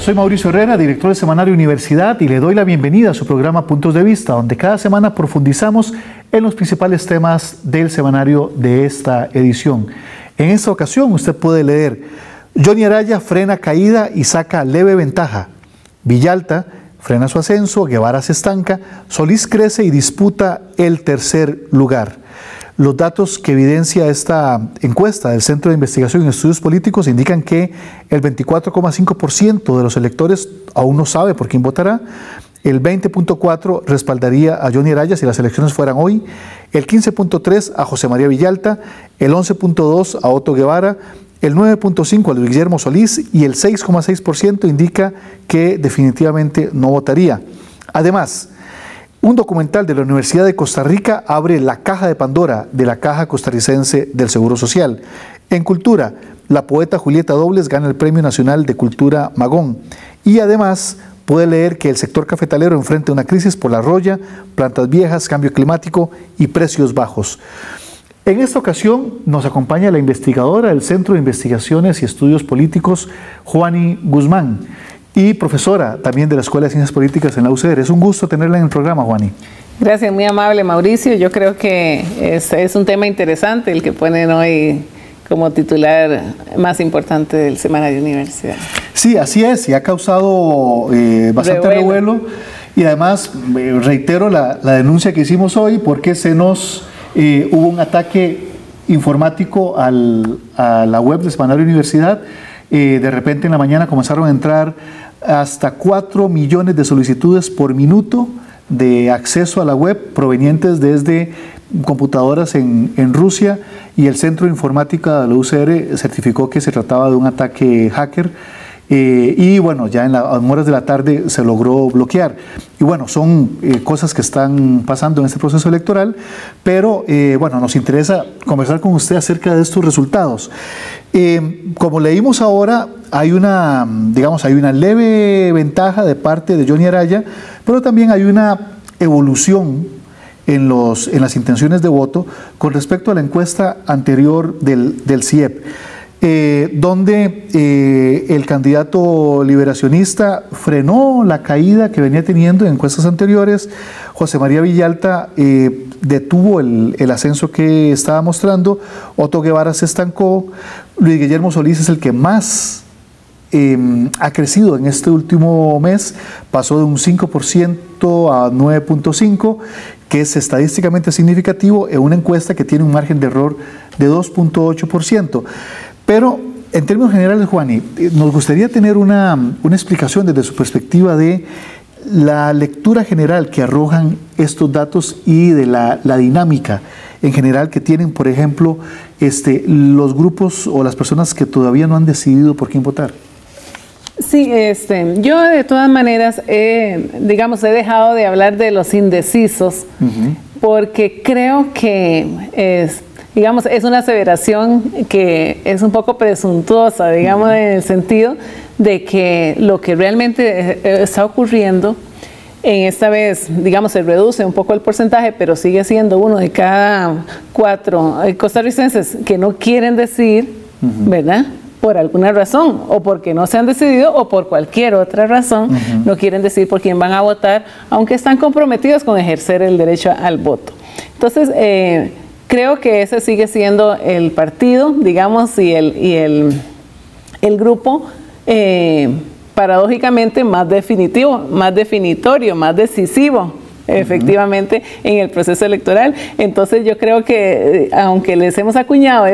soy Mauricio Herrera, director del semanario Universidad, y le doy la bienvenida a su programa Puntos de Vista, donde cada semana profundizamos en los principales temas del semanario de esta edición. En esta ocasión usted puede leer: Johnny Araya frena caída y saca leve ventaja. Villalta frena su ascenso, Guevara se estanca, Solís crece y disputa el tercer lugar. Los datos que evidencia esta encuesta del Centro de Investigación y Estudios Políticos indican que el 24,5% de los electores aún no sabe por quién votará, el 20,4% respaldaría a Johnny Araya si las elecciones fueran hoy, el 15,3% a José María Villalta, el 11,2% a Otto Guevara, el 9,5% a Luis Guillermo Solís y el 6,6% indica que definitivamente no votaría. Además, un documental de la Universidad de Costa Rica abre la caja de Pandora de la Caja Costarricense del Seguro Social. En cultura, la poeta Julieta Dobles gana el Premio Nacional de Cultura Magón. Y además puede leer que el sector cafetalero enfrenta una crisis por la roya, plantas viejas, cambio climático y precios bajos. En esta ocasión nos acompaña la investigadora del Centro de Investigaciones y Estudios Políticos, Juani Guzmán, y profesora también de la Escuela de Ciencias Políticas en la UCR. Es un gusto tenerla en el programa, Juani. Gracias, muy amable, Mauricio. Yo creo que es un tema interesante el que ponen hoy como titular más importante del semanario Universidad. Sí, así es, y ha causado bastante revuelo. Y además reitero la denuncia que hicimos hoy porque hubo un ataque informático a la web del semanario Universidad. De repente en la mañana comenzaron a entrar hasta 4 millones de solicitudes por minuto de acceso a la web provenientes desde computadoras en Rusia, y el Centro de Informática de la UCR certificó que se trataba de un ataque hacker. Y bueno, ya en las horas de la tarde se logró bloquear. Y bueno, son cosas que están pasando en este proceso electoral, pero bueno, nos interesa conversar con usted acerca de estos resultados. Como leímos ahora, hay una leve ventaja de parte de Johnny Araya, pero también hay una evolución en las intenciones de voto con respecto a la encuesta anterior del CIEP. Donde el candidato liberacionista frenó la caída que venía teniendo en encuestas anteriores. José María Villalta detuvo el ascenso que estaba mostrando, Otto Guevara se estancó, Luis Guillermo Solís es el que más ha crecido en este último mes, pasó de un 5% a 9,5%, que es estadísticamente significativo en una encuesta que tiene un margen de error de 2,8%. Pero en términos generales, Juani, nos gustaría tener una explicación desde su perspectiva de la lectura general que arrojan estos datos y de la dinámica en general que tienen, por ejemplo, los grupos o las personas que todavía no han decidido por quién votar. Sí, yo de todas maneras, he dejado de hablar de los indecisos, porque creo que es una aseveración que es un poco presuntuosa, en el sentido de que lo que realmente está ocurriendo, en esta vez, se reduce un poco el porcentaje, pero sigue siendo 1 de cada 4 costarricenses que no quieren decidir, ¿verdad?, por alguna razón, o porque no se han decidido, o por cualquier otra razón, no quieren decidir por quién van a votar, aunque están comprometidos con ejercer el derecho al voto. Entonces, creo que ese sigue siendo el partido, y el grupo paradójicamente más definitivo, más definitorio, más decisivo, efectivamente, en el proceso electoral. Entonces yo creo que aunque les hemos acuñado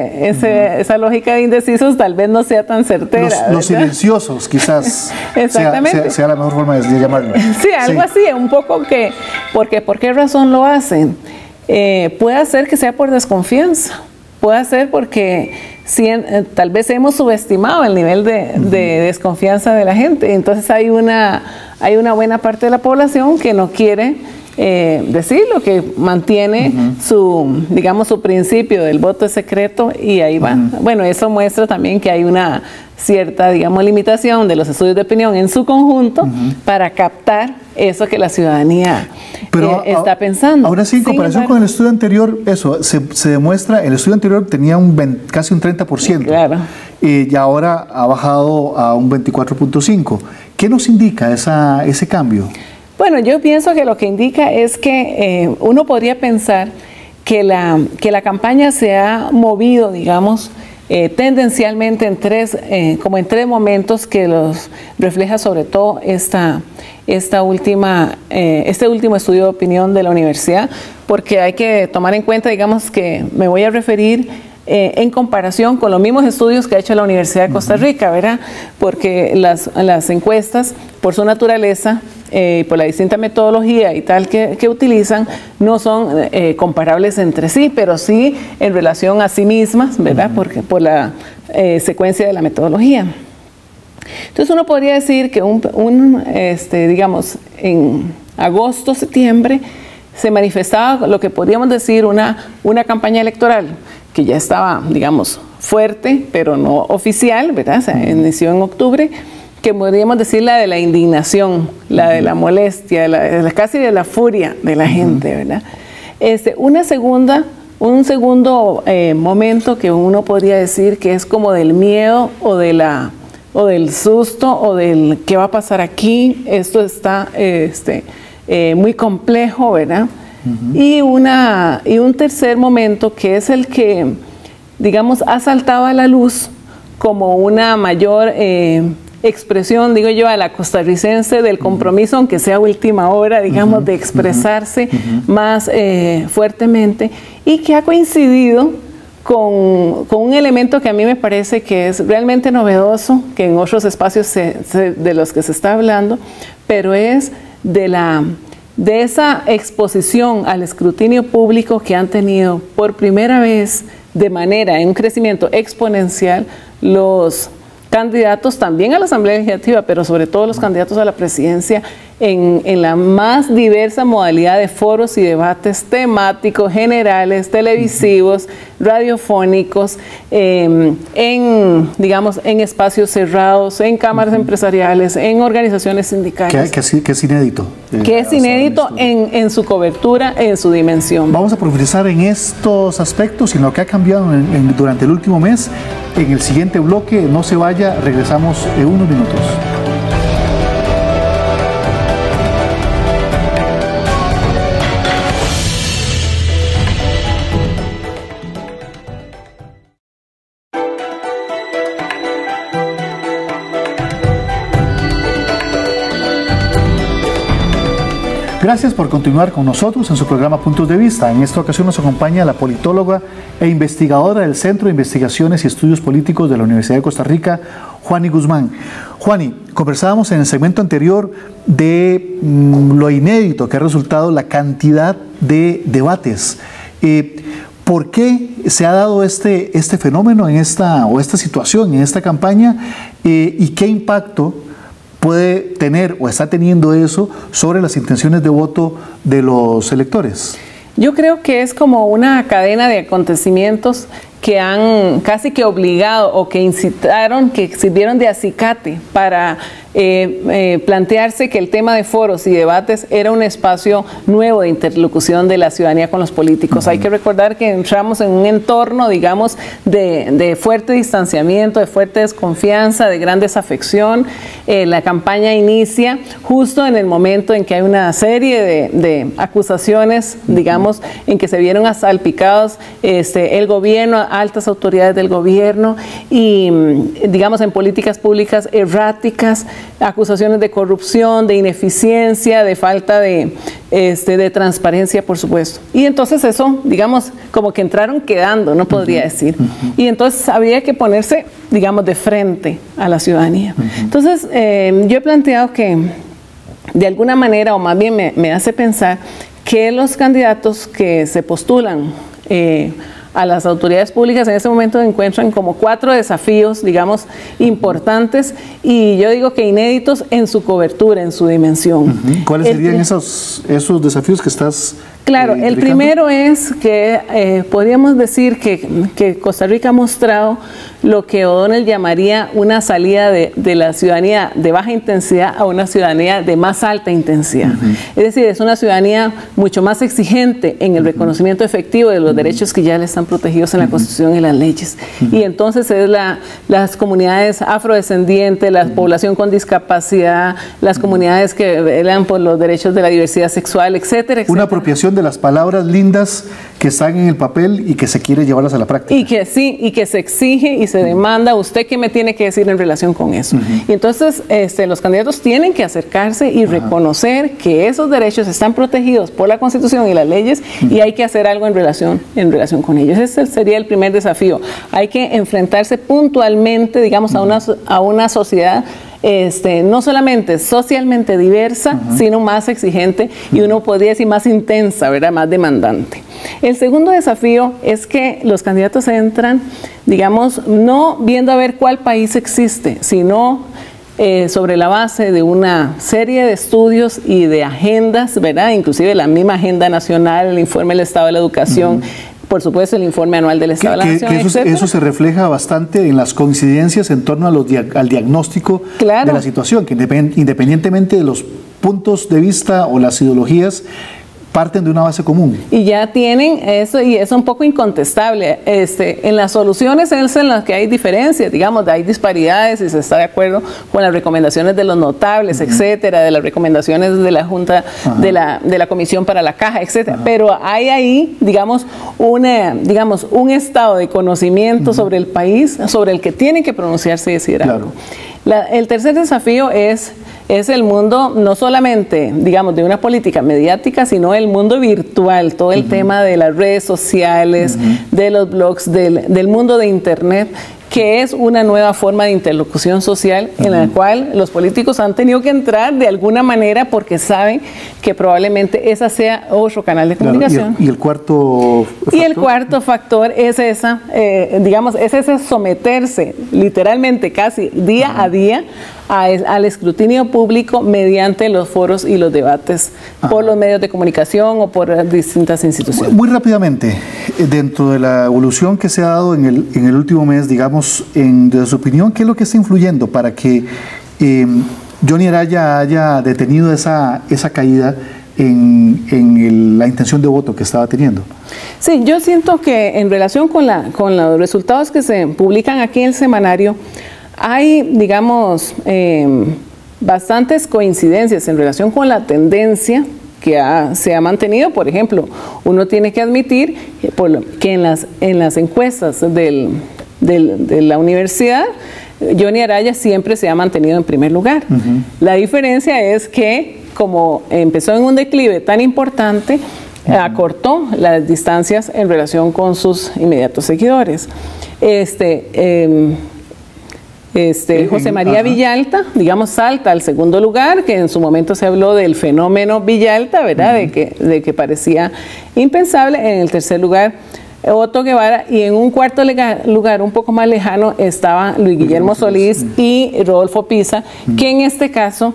esa lógica de indecisos, tal vez no sea tan certera. Los silenciosos, quizás. Exactamente. sea la mejor forma de llamarlo. Sí, algo así, un poco porque ¿por qué razón lo hacen? Puede ser que sea por desconfianza, puede ser porque tal vez hemos subestimado el nivel de desconfianza de la gente. Entonces hay una buena parte de la población que no quiere decirlo, que mantiene su, digamos, su principio del voto secreto y ahí va. Bueno, eso muestra también que hay una cierta, digamos, limitación de los estudios de opinión en su conjunto para captar eso que la ciudanía está pensando. Ahora sí, en comparación con el estudio anterior, eso se demuestra, el estudio anterior tenía casi un 30%. Claro. Y ahora ha bajado a un 24.5%. ¿Qué nos indica ese cambio? Bueno, yo pienso que lo que indica es que uno podría pensar que la campaña se ha movido, digamos, tendencialmente en tres momentos que los refleja sobre todo este último estudio de opinión de la universidad, porque hay que tomar en cuenta, digamos, que me voy a referir en comparación con los mismos estudios que ha hecho la Universidad de Costa Rica, ¿verdad? Porque las encuestas, por su naturaleza, por la distinta metodología y tal que utilizan, no son comparables entre sí, pero sí en relación a sí mismas, ¿verdad? Porque por la secuencia de la metodología. Entonces uno podría decir que digamos, en agosto, septiembre, se manifestaba lo que podríamos decir una campaña electoral que ya estaba, digamos, fuerte, pero no oficial, ¿verdad? O sea, inició en octubre, que podríamos decir la de la indignación, la de la molestia, casi de la furia de la gente, ¿verdad? Un segundo momento que uno podría decir que es como del miedo o del susto o del qué va a pasar aquí, esto está muy complejo, ¿verdad? Y un tercer momento que es el que, digamos, ha saltado a la luz como una mayor expresión, digo yo, a la costarricense del compromiso, aunque sea última hora, digamos, de expresarse más fuertemente, y que ha coincidido con un elemento que a mí me parece que es realmente novedoso, que en otros espacios de los que se está hablando, pero es de esa exposición al escrutinio público que han tenido por primera vez en un crecimiento exponencial los candidatos también a la Asamblea Legislativa, pero sobre todo los candidatos a la presidencia en la más diversa modalidad de foros y debates temáticos, generales, televisivos, radiofónicos, digamos, en espacios cerrados, en cámaras empresariales, en organizaciones sindicales. Que es inédito. Que es inédito en su cobertura, en su dimensión. Vamos a profundizar en estos aspectos y en lo que ha cambiado durante el último mes. En el siguiente bloque, no se vaya, regresamos en unos minutos. Gracias por continuar con nosotros en su programa Puntos de Vista. En esta ocasión nos acompaña la politóloga e investigadora del Centro de Investigaciones y Estudios Políticos de la Universidad de Costa Rica, Juani Guzmán. Juani, conversábamos en el segmento anterior de lo inédito que ha resultado la cantidad de debates. ¿Por qué se ha dado este fenómeno esta situación, en esta campaña? ¿Y qué impacto puede tener o está teniendo eso sobre las intenciones de voto de los electores? Yo creo que es como una cadena de acontecimientos que han casi que obligado o que incitaron, que sirvieron de acicate para plantearse que el tema de foros y debates era un espacio nuevo de interlocución de la ciudadanía con los políticos. Hay que recordar que entramos en un entorno, digamos, de fuerte distanciamiento, de fuerte desconfianza, de gran desafección. La campaña inicia justo en el momento en que hay una serie de acusaciones, digamos, en que se vieron asalpicados el gobierno, altas autoridades del gobierno y, digamos, en políticas públicas erráticas, acusaciones de corrupción, de ineficiencia, de falta de transparencia, por supuesto. Y entonces eso, digamos, como que entraron quedando, no podría decir. Y entonces había que ponerse, digamos, de frente a la ciudadanía. Entonces, yo he planteado que, de alguna manera, o más bien me hace pensar que los candidatos que se postulan a las autoridades públicas en este momento encuentran como 4 desafíos, digamos, importantes, y yo digo que inéditos en su cobertura, en su dimensión. ¿Cuáles serían esos desafíos que estás Claro, el primero es que podríamos decir que Costa Rica ha mostrado lo que O'Donnell llamaría una salida de la ciudadanía de baja intensidad a una ciudadanía de más alta intensidad. Es decir, es una ciudadanía mucho más exigente en el reconocimiento efectivo de los derechos que ya le están protegidos en la Constitución y las leyes. Y entonces es las comunidades afrodescendientes, la población con discapacidad, las comunidades que velan por los derechos de la diversidad sexual, etcétera, etcétera. Una apropiación de las palabras lindas que están en el papel y que se quiere llevarlas a la práctica. Y que sí, y que se exige y se demanda, ¿usted qué me tiene que decir en relación con eso? Y entonces los candidatos tienen que acercarse y reconocer que esos derechos están protegidos por la Constitución y las leyes y hay que hacer algo en relación con ellos. Ese sería el primer desafío. Hay que enfrentarse puntualmente, digamos, a una sociedad no solamente socialmente diversa, sino más exigente y uno podría decir más intensa, ¿verdad? Más demandante. El segundo desafío es que los candidatos entran, digamos, no viendo a ver cuál país existe, sino sobre la base de una serie de estudios y de agendas, ¿verdad? Inclusive la misma agenda nacional, el informe del Estado de la Educación, por supuesto el informe anual del Estado de la Nación, eso se refleja bastante en las coincidencias en torno al diagnóstico de la situación, que independientemente de los puntos de vista o las ideologías, parten de una base común. Y ya tienen eso, y es un poco incontestable. En las soluciones es en las que hay diferencias, digamos, hay disparidades y se está de acuerdo con las recomendaciones de los notables, etcétera, de las recomendaciones de la Junta, de la Comisión para la Caja, etcétera. Pero hay ahí, digamos, un estado de conocimiento sobre el país, sobre el que tienen que pronunciarse y decir algo. El tercer desafío es el mundo, no solamente, digamos, de una política mediática, sino el mundo virtual, todo el tema de las redes sociales, de los blogs, del mundo de Internet, que es una nueva forma de interlocución social en la cual los políticos han tenido que entrar de alguna manera porque saben que probablemente esa sea otro canal de comunicación. ¿Y el cuarto factor? Y el cuarto factor es es ese someterse literalmente casi día a día al escrutinio público mediante los foros y los debates por los medios de comunicación o por distintas instituciones. Muy rápidamente, dentro de la evolución que se ha dado en el último mes, digamos, desde su opinión, ¿qué es lo que está influyendo para que Johnny Araya haya detenido esa caída en la intención de voto que estaba teniendo? Sí, yo siento que en relación con los resultados que se publican aquí en el semanario, hay, digamos, bastantes coincidencias en relación con la tendencia que se ha mantenido. Por ejemplo, uno tiene que admitir que en las encuestas de la universidad, Johnny Araya siempre se ha mantenido en primer lugar. La diferencia es que, como empezó en un declive tan importante, acortó las distancias en relación con sus inmediatos seguidores. José María Villalta, digamos, salta al segundo lugar, que en su momento se habló del fenómeno Villalta, ¿verdad? De que parecía impensable. En el tercer lugar, Otto Guevara, y en un cuarto lugar un poco más lejano estaba Luis Guillermo Solís y Rodolfo Pisa, que en este caso,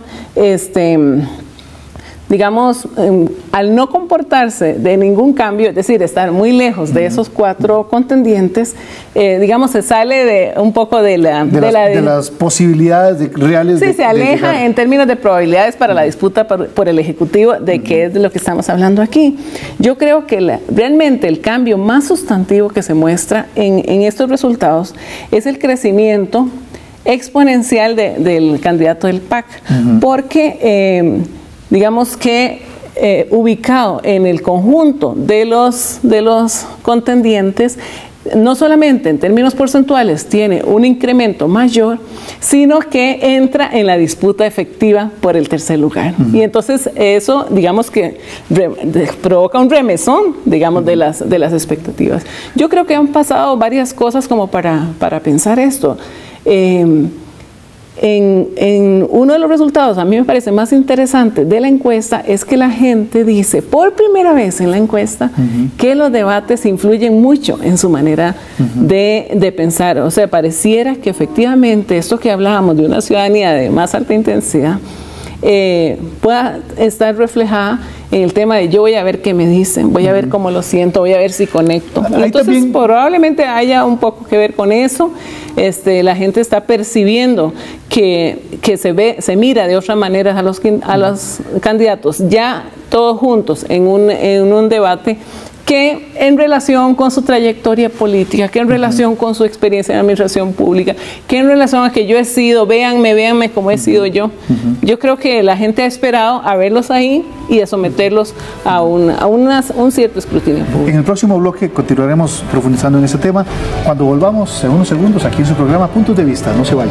digamos, al no comportarse de ningún cambio, es decir, estar muy lejos de esos 4 contendientes, digamos, se sale un poco de las posibilidades reales. Sí, se aleja en términos de probabilidades para la disputa por el Ejecutivo, de que es de lo que estamos hablando aquí. Yo creo que realmente el cambio más sustantivo que se muestra en estos resultados es el crecimiento exponencial del candidato del PAC, porque digamos que ubicado en el conjunto de los contendientes, no solamente en términos porcentuales tiene un incremento mayor, sino que entra en la disputa efectiva por el tercer lugar. Y entonces eso, digamos que provoca un remesón, digamos, de las expectativas. Yo creo que han pasado varias cosas como para pensar esto. en uno de los resultados, a mí me parece más interesante de la encuesta, es que la gente dice, por primera vez en la encuesta, que los debates influyen mucho en su manera de pensar. O sea, pareciera que efectivamente esto que hablábamos de una ciudadanía de más alta intensidad, pueda estar reflejada en el tema de yo voy a ver qué me dicen, voy a ver cómo lo siento, voy a ver si conecto. Y entonces también probablemente haya un poco que ver con eso. La gente está percibiendo que se mira de otra manera a los candidatos ya todos juntos en un debate, que en relación con su trayectoria política, que en relación con su experiencia en administración pública, que en relación a que yo he sido, véanme como he sido yo. Yo creo que la gente ha esperado a verlos ahí y a someterlos a un cierto escrutinio público. En el próximo bloque continuaremos profundizando en ese tema. Cuando volvamos en unos segundos aquí en su programa Puntos de Vista. No se vayan.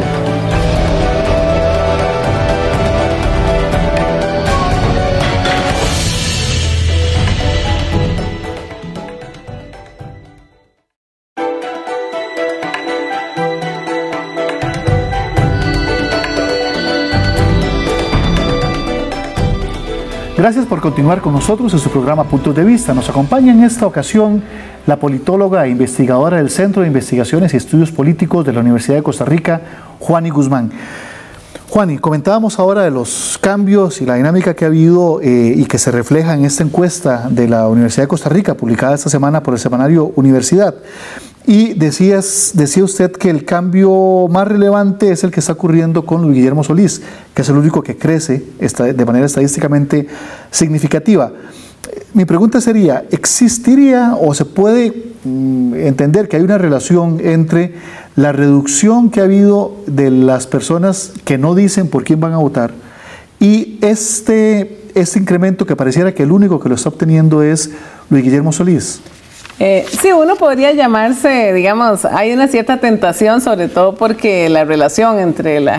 Gracias por continuar con nosotros en su programa Puntos de Vista. Nos acompaña en esta ocasión la politóloga e investigadora del Centro de Investigaciones y Estudios Políticos de la Universidad de Costa Rica, Juani Guzmán. Juani, comentábamos ahora de los cambios y la dinámica que ha habido y que se refleja en esta encuesta de la Universidad de Costa Rica, publicada esta semana por el semanario Universidad. Y decía usted que el cambio más relevante es el que está ocurriendo con Luis Guillermo Solís, que es el único que crece de manera estadísticamente significativa. Mi pregunta sería, ¿existiría o se puede entender que hay una relación entre la reducción que ha habido de las personas que no dicen por quién van a votar y este incremento que pareciera que el único que lo está obteniendo es Luis Guillermo Solís? Sí, uno podría llamarse, digamos, hay una cierta tentación, sobre todo porque la relación entre la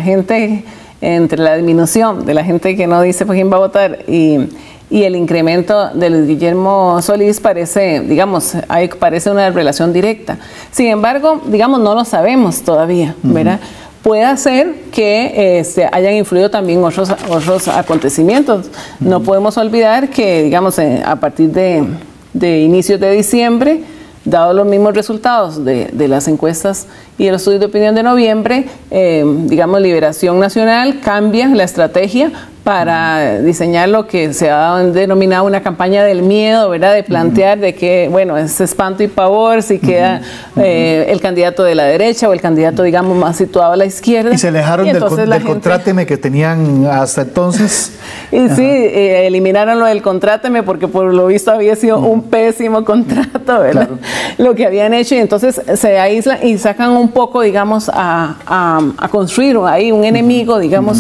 disminución de la gente que no dice por quién va a votar y el incremento de Luis Guillermo Solís parece una relación directa. Sin embargo, digamos, no lo sabemos todavía, ¿verdad? Puede ser que hayan influido también otros acontecimientos. No podemos olvidar que, digamos, a partir de inicios de diciembre, dado los mismos resultados de las encuestas y de los estudios de opinión de noviembre, digamos, Liberación Nacional cambia la estrategia para diseñar lo que se ha denominado una campaña del miedo, ¿verdad? De plantear de que, bueno, es espanto y pavor si queda el candidato de la derecha o el candidato, digamos, más situado a la izquierda. Y se alejaron del contráteme que tenían hasta entonces. Y sí, eliminaron lo del contráteme porque por lo visto había sido un pésimo contrato, ¿verdad? Claro. Lo que habían hecho, y entonces se aíslan y sacan un poco, digamos, a construir ahí un enemigo, digamos,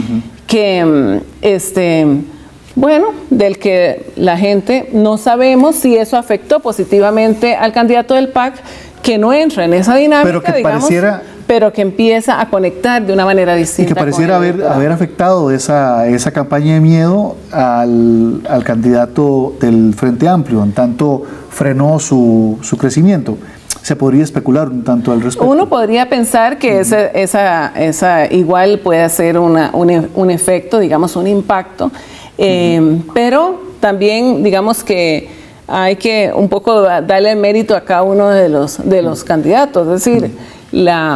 bueno, del que la gente no sabemos si eso afectó positivamente al candidato del PAC, que no entra en esa dinámica, pero que empieza a conectar de una manera distinta. Y que pareciera haber afectado esa campaña de miedo al candidato del Frente Amplio, en tanto frenó su crecimiento. ¿Se podría especular un tanto al respecto? Uno podría pensar que esa igual puede ser un efecto, digamos, un impacto, pero también, digamos, que hay que un poco darle mérito a cada uno de los candidatos. Es decir, la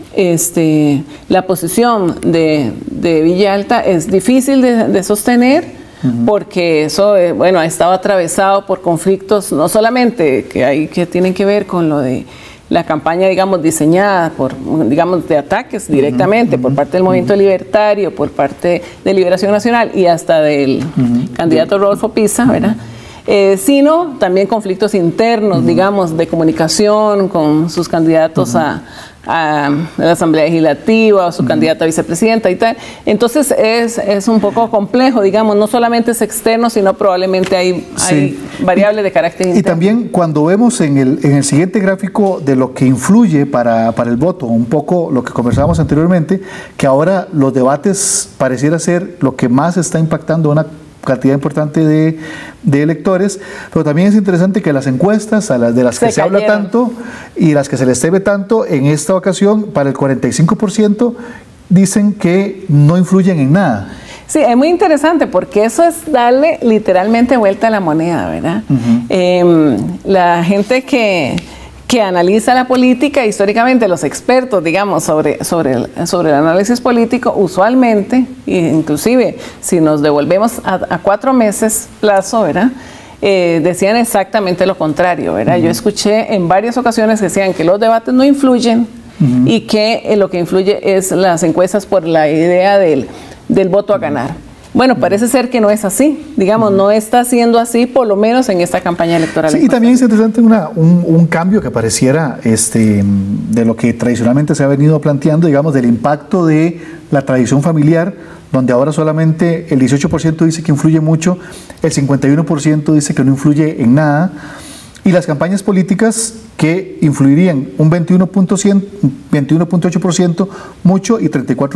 posición de Villalta es difícil de sostener, porque eso, bueno, ha estado atravesado por conflictos, no solamente que tienen que ver con lo de la campaña, digamos, diseñada digamos, de ataques directamente por parte del movimiento libertario, por parte de Liberación Nacional y hasta del candidato Rodolfo Pisa, ¿verdad? Sino también conflictos internos, digamos, de comunicación con sus candidatos a la Asamblea Legislativa, o su candidata a vicepresidenta y tal. Entonces es un poco complejo, digamos, no solamente es externo, sino probablemente hay variables de carácter interno. Y también cuando vemos en el siguiente gráfico de lo que influye para el voto, un poco lo que conversábamos anteriormente, que ahora los debates pareciera ser lo que más está impactando una cantidad importante de electores, pero también es interesante que las encuestas, de las que se habla tanto y las que se les teme tanto, en esta ocasión para el 45% dicen que no influyen en nada. Sí, es muy interesante porque eso es darle literalmente vuelta a la moneda, ¿verdad? La gente que analiza la política, históricamente los expertos, digamos, sobre el análisis político, usualmente, inclusive si nos devolvemos a 4 meses plazo, ¿verdad? Decían exactamente lo contrario, ¿verdad? Yo escuché en varias ocasiones que decían que los debates no influyen y que lo que influye es las encuestas por la idea del voto a ganar. Bueno, parece ser que no es así, digamos, no está siendo así, por lo menos en esta campaña electoral. Sí, y también es interesante un cambio que pareciera de lo que tradicionalmente se ha venido planteando, digamos, del impacto de la tradición familiar, donde ahora solamente el 18% dice que influye mucho, el 51% dice que no influye en nada, y las campañas políticas que influirían un 21.8% mucho y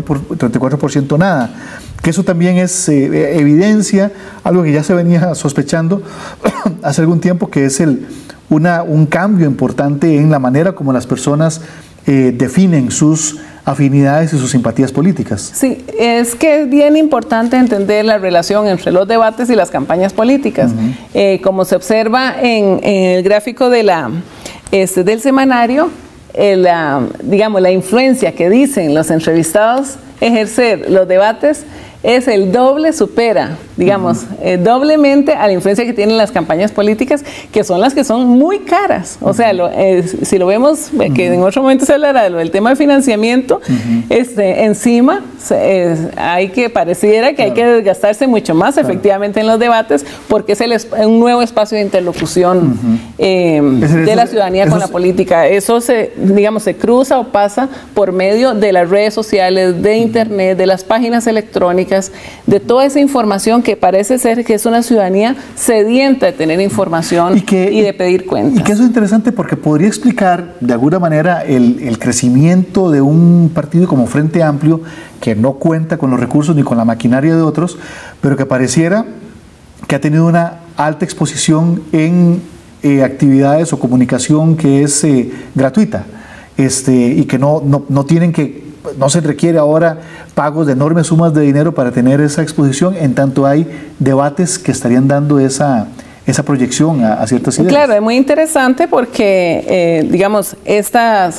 34% nada. Que eso también es evidencia, algo que ya se venía sospechando hace algún tiempo, que es un cambio importante en la manera como las personas definen sus afinidades y sus simpatías políticas. Sí, es que es bien importante entender la relación entre los debates y las campañas políticas. Como se observa en el gráfico del semanario, digamos, la influencia que dicen los entrevistados ejercer los debates es el doble, supera, digamos, doblemente a la influencia que tienen las campañas políticas, que son las que son muy caras. O sea, si lo vemos, que en otro momento se hablará del tema de financiamiento, encima pareciera que hay que desgastarse mucho más efectivamente en los debates, porque es un nuevo espacio de interlocución de la ciudadanía con la política. Eso se cruza o pasa por medio de las redes sociales, de internet, de las páginas electrónicas, de toda esa información que parece ser que es una ciudadanía sedienta de tener información y de pedir cuentas. Y que eso es interesante porque podría explicar de alguna manera el crecimiento de un partido como Frente Amplio, que no cuenta con los recursos ni con la maquinaria de otros, pero que pareciera que ha tenido una alta exposición en actividades o comunicación que es gratuita, y que no tienen que... No se requiere ahora pagos de enormes sumas de dinero para tener esa exposición, en tanto hay debates que estarían dando esa proyección a ciertas ideas. Claro, es muy interesante porque, digamos, estos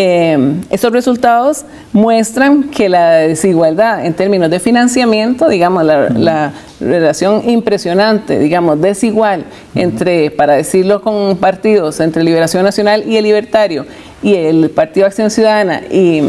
resultados muestran que la desigualdad en términos de financiamiento, digamos, la relación impresionante, digamos, desigual entre, para decirlo con partidos, entre Liberación Nacional y el Libertario, y el Partido Acción Ciudadana y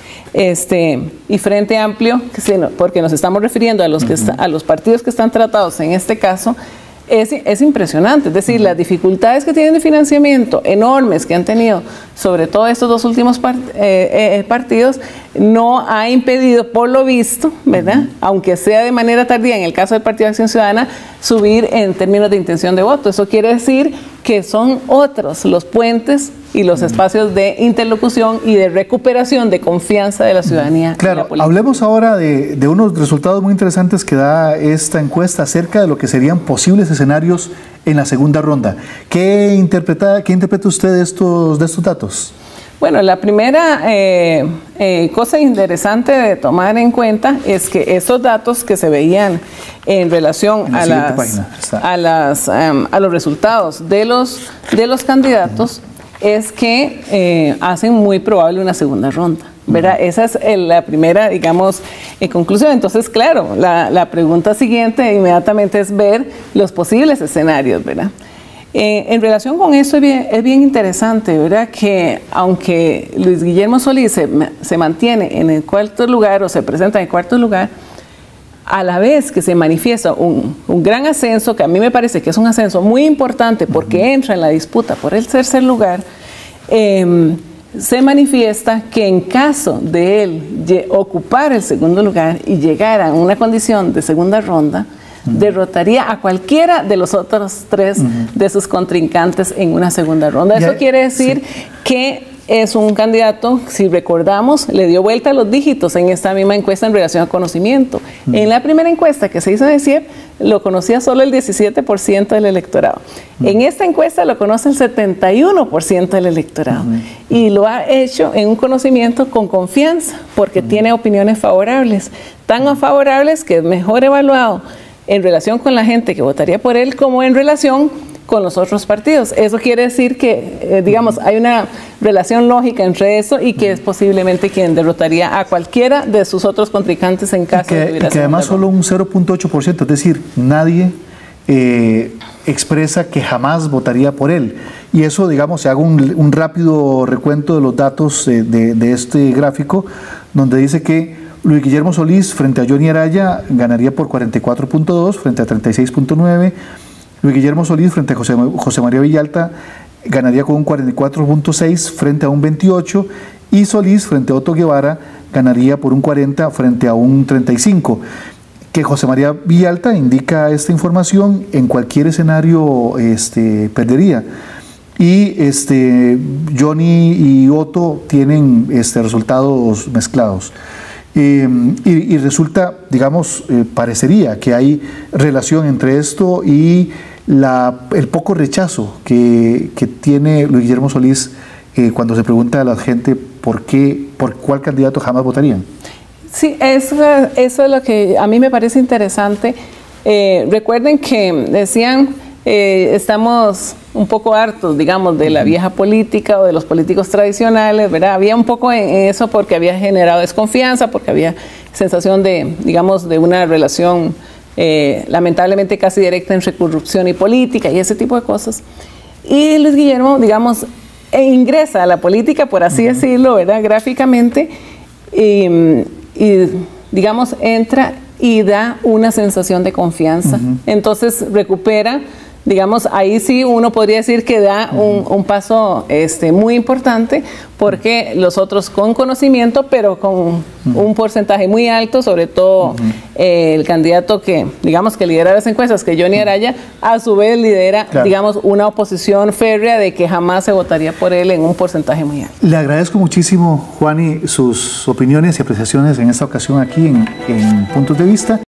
Frente Amplio, porque nos estamos refiriendo a los partidos que están tratados en este caso, es impresionante. Es decir, las dificultades que tienen de financiamiento enormes que han tenido, sobre todo estos dos últimos partidos, no ha impedido, por lo visto, ¿verdad?, aunque sea de manera tardía en el caso del Partido de Acción Ciudadana, subir en términos de intención de voto. Eso quiere decir que son otros los puentes y los espacios de interlocución y de recuperación de confianza de la ciudadanía. Claro, hablemos ahora de unos resultados muy interesantes que da esta encuesta acerca de lo que serían posibles escenarios en la segunda ronda. ¿Qué interpreta usted de estos datos? Bueno, la primera cosa interesante de tomar en cuenta es que esos datos que se veían en relación a los resultados de los candidatos es que hacen muy probable una segunda ronda, ¿verdad? Esa es la primera, digamos, conclusión. Entonces, claro, la pregunta siguiente inmediatamente es ver los posibles escenarios, ¿verdad? En relación con eso es bien interesante, ¿verdad?, que aunque Luis Guillermo Solís se mantiene en el cuarto lugar o se presenta en el cuarto lugar, a la vez que se manifiesta un gran ascenso, que a mí me parece que es un ascenso muy importante porque entra en la disputa por el tercer lugar, se manifiesta que en caso de él ocupar el segundo lugar y llegar a una condición de segunda ronda, derrotaría a cualquiera de los otros tres de sus contrincantes en una segunda ronda. Eso quiere decir que es un candidato, si recordamos, le dio vuelta a los dígitos en esta misma encuesta en relación al conocimiento. En la primera encuesta que se hizo en el CIEP, lo conocía solo el 17% del electorado. En esta encuesta lo conoce el 71% del electorado. Y lo ha hecho en un conocimiento con confianza, porque tiene opiniones favorables, tan favorables que es mejor evaluado en relación con la gente que votaría por él como en relación con los otros partidos. Eso quiere decir que, digamos, hay una relación lógica entre eso y que es posiblemente quien derrotaría a cualquiera de sus otros contrincantes en caso de y que además solo un 0.8%, es decir, nadie expresa que jamás votaría por él. Y eso, digamos, se haga un rápido recuento de los datos de este gráfico, donde dice que Luis Guillermo Solís frente a Johnny Araya ganaría por 44.2 frente a 36.9. Luis Guillermo Solís frente a José María Villalta ganaría con un 44.6 frente a un 28, y Solís frente a Otto Guevara ganaría por un 40 frente a un 35. Que José María Villalta, indica esta información, en cualquier escenario perdería. Y Johnny y Otto tienen resultados mezclados. Y resulta, digamos, parecería que hay relación entre esto y el poco rechazo que tiene Luis Guillermo Solís cuando se pregunta a la gente por cuál candidato jamás votarían. Sí, eso es lo que a mí me parece interesante. Recuerden que decían, estamos un poco hartos, digamos, de la vieja política o de los políticos tradicionales, ¿verdad? Había un poco en eso porque había generado desconfianza, porque había sensación de, digamos, de una relación lamentablemente casi directa entre corrupción y política y ese tipo de cosas. Y Luis Guillermo, digamos, ingresa a la política, por así decirlo, ¿verdad? Gráficamente, y digamos, entra y da una sensación de confianza. Entonces recupera, digamos, ahí sí uno podría decir que da un paso muy importante, porque los otros con conocimiento, pero con un porcentaje muy alto, sobre todo el candidato que, digamos, que lidera las encuestas, que Johnny Araya, a su vez lidera, digamos, una oposición férrea de que jamás se votaría por él en un porcentaje muy alto. Le agradezco muchísimo, Juani, sus opiniones y apreciaciones en esta ocasión aquí en Puntos de Vista.